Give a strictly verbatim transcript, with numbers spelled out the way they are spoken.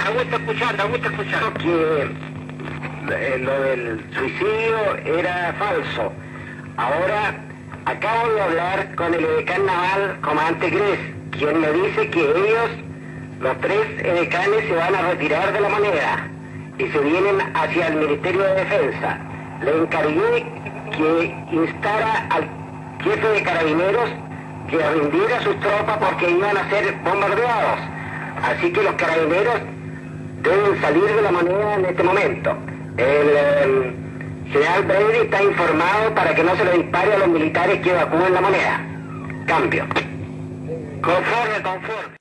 Aún está escuchando, aún está escuchando. Que eh, lo del suicidio era falso. Ahora acabo de hablar con el edecán naval, comandante Gres, quien me dice que ellos, los tres edecanes, se van a retirar de la moneda y se vienen hacia el Ministerio de Defensa. Le encargué que instara al jefe de carabineros que rindiera sus tropas porque iban a ser bombardeados. Así que los carabineros deben salir de la moneda en este momento. El eh, general Brady está informado para que no se le dispare a los militares que evacúen la moneda. Cambio. Conforme, conforme.